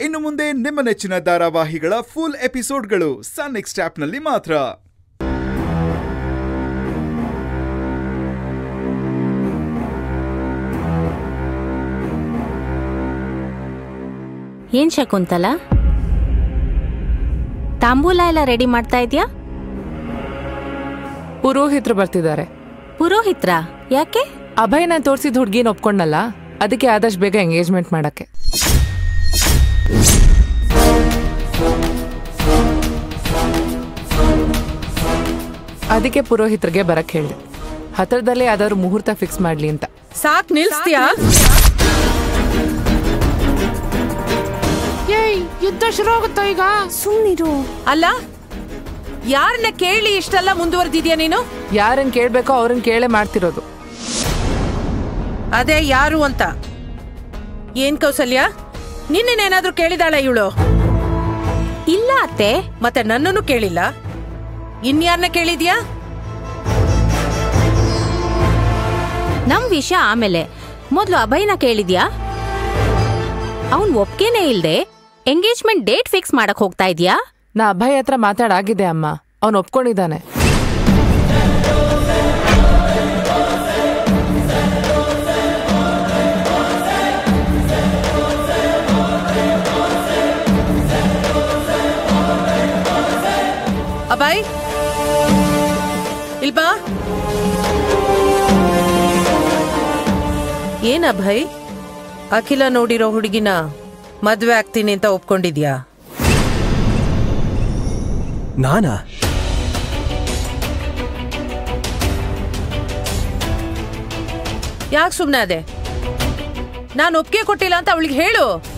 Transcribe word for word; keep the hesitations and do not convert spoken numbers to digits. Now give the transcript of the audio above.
ಇನ್ನು ಮುಂದೆ ನಿಮ್ಮ ನೆಚ್ಚಿನ ಧಾರಾವಾಹಿಗಳ ಫುಲ್ ಎಪಿಸೋಡ್ಗಳು ಸನ್ ನೆಕ್ಸ್ಟ್ ಆಪ್ನಲ್ಲಿ ಮಾತ್ರ. ಏನ್ ಶಕುಂತಲ, ತಾಂಬೂಲ ಎಲ್ಲ ರೆಡಿ ಮಾಡ್ತಾ ಇದ್ಯಾ? ಪುರೋಹಿತರು ಬರ್ತಿದ್ದಾರೆ. ಪುರೋಹಿತ್ರ ಯಾಕೆ? ಅಭಯ್ನ ತೋರಿಸಿದ ಹುಡ್ಗಿನ ಒಪ್ಕೊಂಡಲ್ಲ, ಅದಕ್ಕೆ ಆದಷ್ಟು ಬೇಗ ಎಂಗೇಜ್ಮೆಂಟ್ ಮಾಡಕ್ಕೆ. ಅದಕ್ಕೆ ಪುರೋಹಿತರಿಗೆ ಬರಕ್ ಹೇಳಿದೆ. ಹತ್ರದಲ್ಲೇ ಯಾವ್ದಾದ್ರು ಮುಹೂರ್ತ ಫಿಕ್ಸ್ ಮಾಡ್ಲಿ ಅಂತ. ಸಾಕ್ ನಿಲ್ಸ್ತೀಯಾ? ಏಯ್, ಯುದ್ಧ ಶುರು ಆಗುತ್ತಾ ಈಗ? ಸುಮ್ನಿರು. ಅಲ್ಲ, ಯಾರನ್ನ ಕೇಳಿ ಇಷ್ಟೆಲ್ಲ ಮುಂದುವರೆದಿದ್ಯಾ ನೀನು? ಯಾರನ್ನ ಕೇಳ್ಬೇಕೋ ಅವ್ರನ್ನ ಕೇಳೇ ಮಾಡ್ತಿರೋದು. ಅದೇ ಯಾರು ಅಂತ. ಏನ್ ಕೌಸಲ್ಯ, ನಿನ್ನೇನಾದ್ರೂ ಕೇಳಿದಾಳ ಇವಳು? ಇಲ್ಲ ಅತ್ತೆ. ಮತ್ತೆ ನನ್ನನ್ನು ಕೇಳಿಲ್ಲ, ಇನ್ಯಾರನ್ನ ಕೇಳಿದ್ಯಾ? ನಮ್ ವಿಷಯ ಆಮೇಲೆ, ಮೊದ್ಲು ಅಭಯ್ನ ಕೇಳಿದ್ಯಾ? ಅವನ್ ಒಪ್ಕೇನೆ ಇಲ್ದೆ ಎಂಗೇಜ್ಮೆಂಟ್ ಡೇಟ್ ಫಿಕ್ಸ್ ಮಾಡಕ್ ಹೋಗ್ತಾ ಇದ್ಯಾ? ನಾ ಅಭಯ್ ಹತ್ರ ಮಾತಾಡಾಗಿದೆ ಅಮ್ಮ, ಅವನ್ ಒಪ್ಕೊಂಡಿದ್ದಾನೆ. ಅಭಯ್ ಇಲ್ಬಾ. ಏನ್ ಅಭಯ್, ಅಖಿಲ ನೋಡಿರೋ ಹುಡುಗಿನ ಮದ್ವೆ ಆಗ್ತೀನಿ ಅಂತ ಒಪ್ಕೊಂಡಿದ್ಯಾ? ನಾನಾ? ಯಾಕೆ ಸುಮ್ನೆ ಅದೇ? ನಾನು ಒಪ್ಪಿಗೆ ಕೊಟ್ಟಿಲ್ಲ ಅಂತ ಅವಳಿಗೆ ಹೇಳು.